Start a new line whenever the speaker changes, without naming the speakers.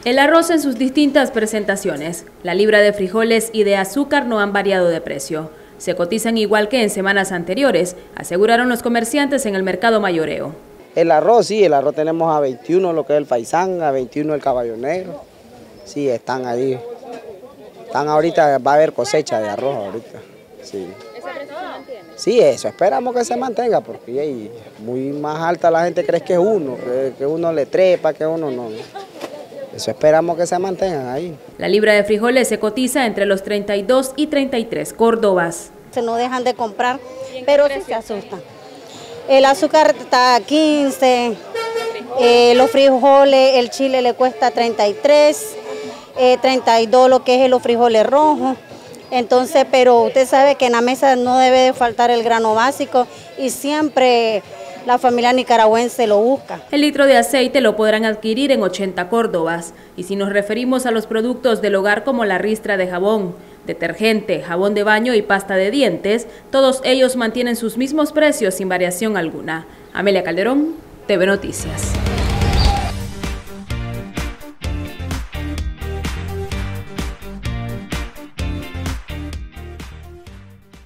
El arroz en sus distintas presentaciones, la libra de frijoles y de azúcar no han variado de precio. Se cotizan igual que en semanas anteriores, aseguraron los comerciantes en el mercado mayoreo.
El arroz, sí, el arroz tenemos a 21 lo que es el faisán, a 21 el caballo negro. Sí, están ahí. Están ahorita, va a haber cosecha de arroz ahorita. Sí.
¿Ese precio se mantiene?
Sí, eso esperamos que se mantenga, porque ahí muy más alta la gente cree que es uno, que uno le trepa, que uno no. Eso esperamos que se mantengan ahí.
La libra de frijoles se cotiza entre los 32 y 33 córdobas.
Se no dejan de comprar, pero sí se asustan. El azúcar está a 15, los frijoles, el chile le cuesta 33, 32 lo que es los frijoles rojos. Entonces, pero usted sabe que en la mesa no debe de faltar el grano básico y siempre la familia nicaragüense lo busca.
El litro de aceite lo podrán adquirir en 80 córdobas. Y si nos referimos a los productos del hogar como la ristra de jabón, detergente, jabón de baño y pasta de dientes, todos ellos mantienen sus mismos precios sin variación alguna. Amelia Calderón, TV Noticias.